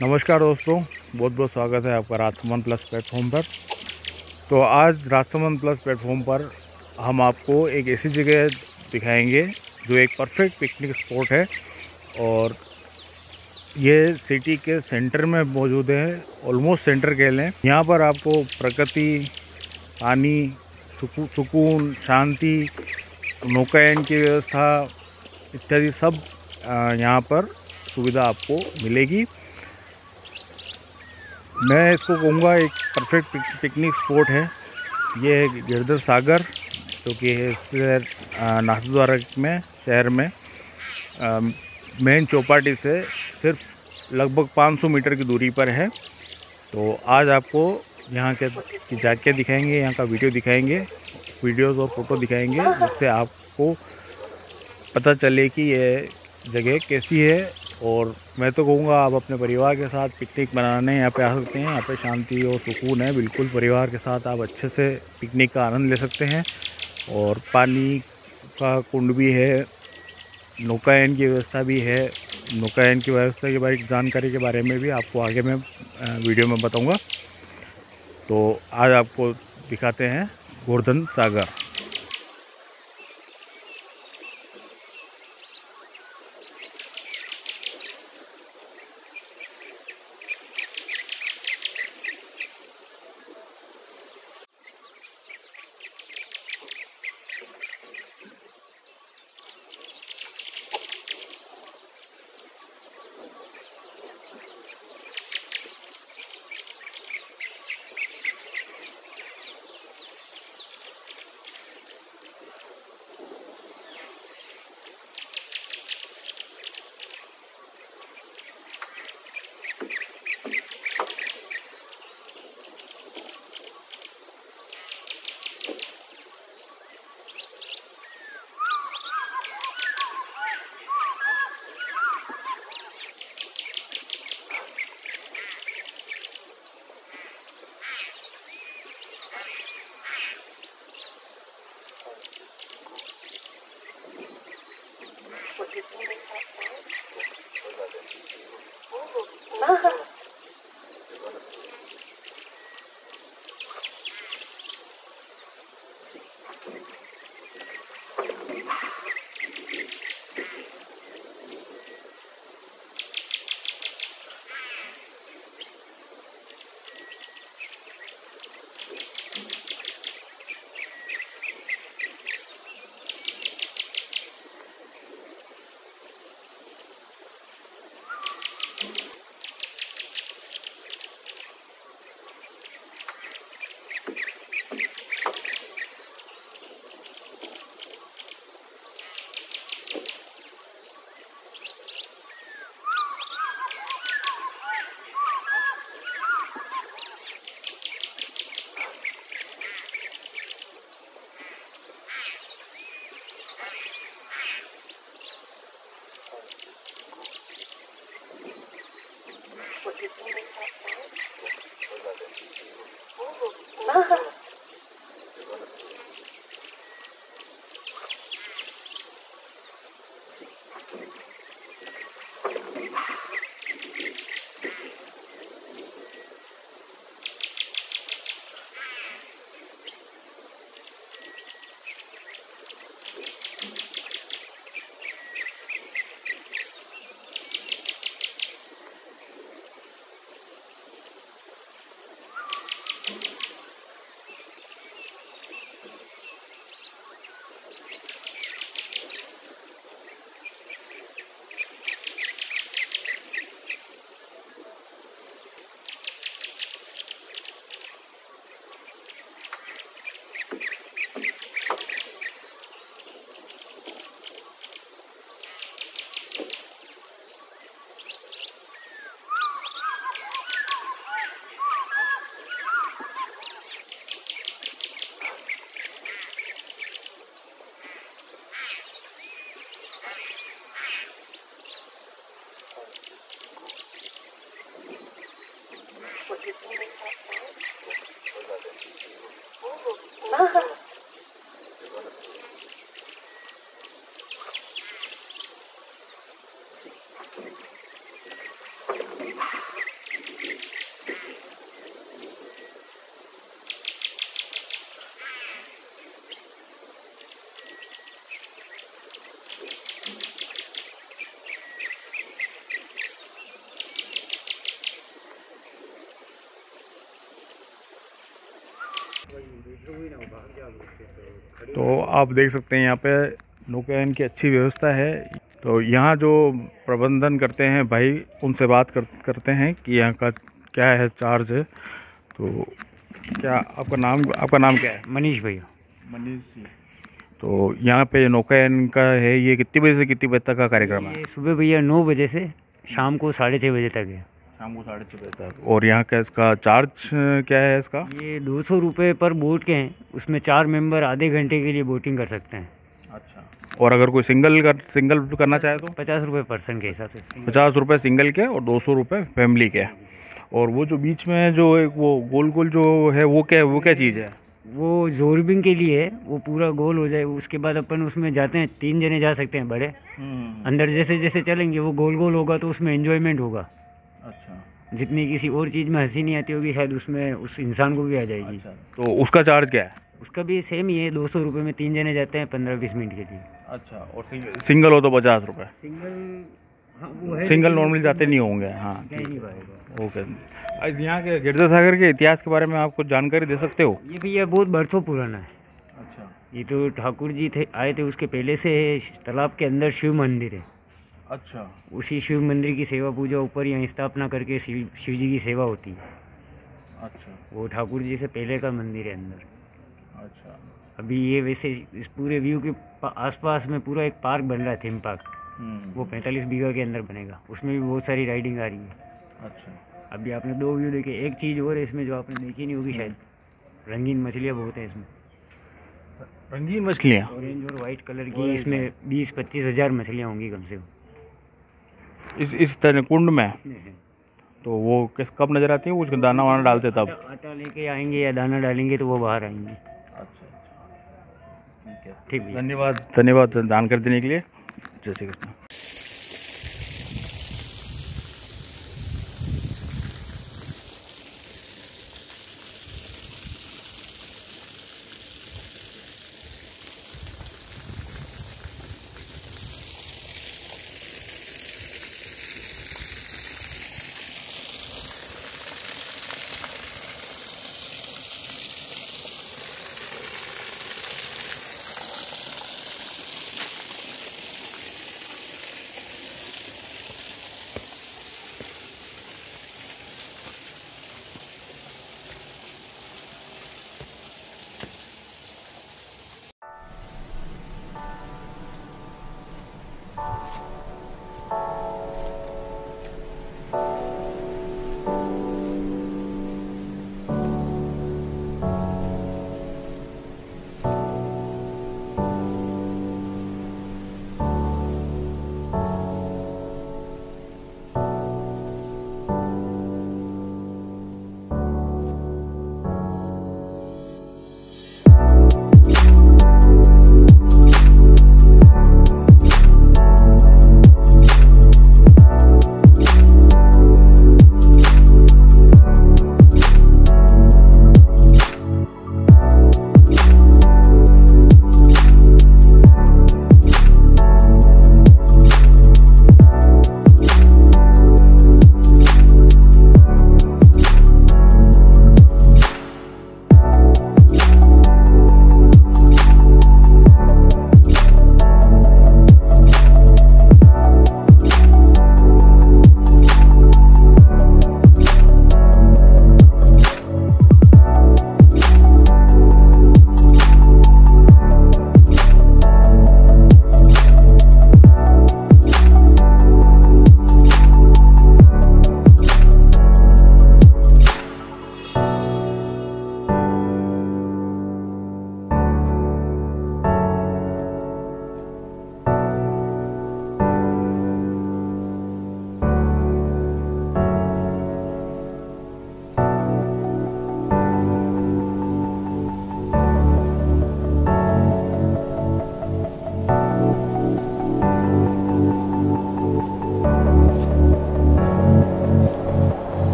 नमस्कार दोस्तों, बहुत बहुत स्वागत है आपका राजसमंद प्लस प्लेटफॉर्म पर। तो आज राजसमंद प्लस प्लेटफॉर्म पर हम आपको एक ऐसी जगह दिखाएंगे जो एक परफेक्ट पिकनिक स्पॉट है और ये सिटी के सेंटर में मौजूद है। ऑलमोस्ट सेंटर कह लें। यहाँ पर आपको प्रकृति, पानी, सुकून, शांति, नौकायन की व्यवस्था इत्यादि सब यहाँ पर सुविधा आपको मिलेगी। मैं इसको कहूँगा एक परफेक्ट पिकनिक स्पॉट है। ये है गिरधर सागर, जो कि है नाथद्वारा में शहर में मेन चौपाटी से सिर्फ लगभग 500 मीटर की दूरी पर है। तो आज आपको यहाँ के की झांकियाँ दिखाएंगे, यहाँ का वीडियो दिखाएंगे, वीडियोस और फोटो दिखाएंगे, जिससे आपको पता चले कि ये जगह कैसी है। और मैं तो कहूँगा आप अपने परिवार के साथ पिकनिक मनाने यहाँ पे आ सकते हैं। यहाँ पे शांति और सुकून है, बिल्कुल परिवार के साथ आप अच्छे से पिकनिक का आनंद ले सकते हैं। और पानी का कुंड भी है, नौकायन की व्यवस्था भी है। नौकायन की व्यवस्था के बारे जानकारी के बारे में भी आपको आगे मैं वीडियो में बताऊँगा। तो आज आपको दिखाते हैं गोवर्धन सागर। तो आप देख सकते हैं यहाँ पे नौकायन की अच्छी व्यवस्था है। तो यहाँ जो प्रबंधन करते हैं भाई, उनसे बात करते हैं कि यहाँ का क्या है चार्ज है। तो क्या आपका नाम क्या है? मनीष भैया। मनीष जी। तो यहाँ पे नौकायन का है, ये कितनी बजे से कितनी बजे तक का कार्यक्रम है? ये सुबह भैया 9 बजे से शाम को 6:30 बजे तक है। शाम को 6:30 बजे तक। और यहाँ का इसका चार्ज क्या है इसका? ये 200 रुपये पर बोट के हैं। उसमें 4 मेंबर आधे घंटे के लिए बोटिंग कर सकते हैं। अच्छा। और अगर कोई सिंगल करना चाहे तो? 50 रुपये पर्सन के हिसाब से। 50 रुपये सिंगल के और 200 रुपये फैमिली के। और वो जो बीच में जो एक वो गोल जो है वो क्या चीज़ है? वो जोरबिंग के लिए है। वो पूरा गोल हो जाए उसके बाद अपन उसमें जाते हैं, 3 जने जा सकते हैं बड़े। अंदर जैसे जैसे चलेंगे वो गोल होगा तो उसमें एंजॉयमेंट होगा। अच्छा। जितनी किसी और चीज़ में हंसी नहीं आती होगी शायद उसमें उस इंसान को भी आ जाएगी। अच्छा। तो उसका चार्ज क्या है? उसका भी सेम ही है, 200 रुपये में 3 जने जाते हैं 15-20 मिनट के लिए। अच्छा। और सिंगल हो तो 50 रुपये? सिंगल, हाँ वो है। सिंगल नॉर्मली जाते नहीं होंगे। हाँ नहीं पाएगा। ओके। आज यहाँ के गिरधर सागर के इतिहास के बारे में आप कुछ जानकारी दे सकते हो? ये भैया बहुत बरसों पुराना है। अच्छा। ये तो ठाकुर जी आए थे उसके पहले से तालाब के अंदर शिव मंदिर है। अच्छा। उसी शिव मंदिर की सेवा पूजा ऊपर यहाँ स्थापना करके शिव जी की सेवा होती है। अच्छा। वो ठाकुर जी से पहले का मंदिर है अंदर। अच्छा। अभी ये वैसे इस पूरे व्यू के आसपास में पूरा एक पार्क बन रहा है, थीम पार्क। वो 45 बीघा के अंदर बनेगा। उसमें भी बहुत सारी राइडिंग आ रही है। अच्छा। अभी आपने 2 व्यू देखे। एक चीज़ और है इसमें जो आपने देखी नहीं होगी शायद, रंगीन मछलियाँ बहुत हैं इसमें। रंगीन मछलियाँ? ऑरेंज और वाइट कलर की इसमें 20-25 हज़ार मछलियाँ होंगी कम से कम इस तरह कुंड में। तो वो कब नजर आती है? कुछ दाना वाना डालते तब? आटा लेके आएंगे या दाना डालेंगे तो वो बाहर आएंगे। अच्छा। ठीक है। ठीक है। धन्यवाद दान कर देने के लिए। जय श्री कृष्ण।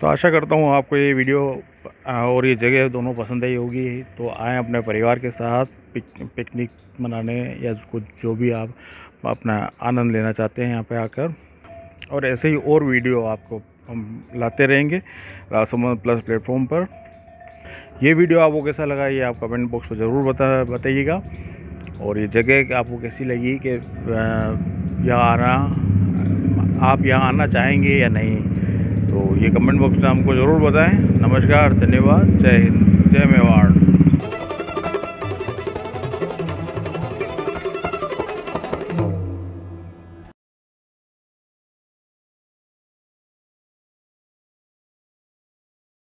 तो आशा करता हूँ आपको ये वीडियो और ये जगह दोनों पसंद आई होगी। तो आएँ अपने परिवार के साथ पिकनिक मनाने या कुछ जो भी आप अपना आनंद लेना चाहते हैं यहाँ पे आकर। और ऐसे ही और वीडियो आपको हम लाते रहेंगे राजसमंद प्लस प्लेटफॉर्म पर। ये वीडियो आपको कैसा लगा ये आप कमेंट बॉक्स में ज़रूर बताइएगा। और ये जगह आपको कैसी लगी कि आप यहाँ आना चाहेंगे या नहीं, तो ये कमेंट बॉक्स में हमको ज़रूर बताएं। नमस्कार, धन्यवाद, जय हिंद, जय मेवाड़।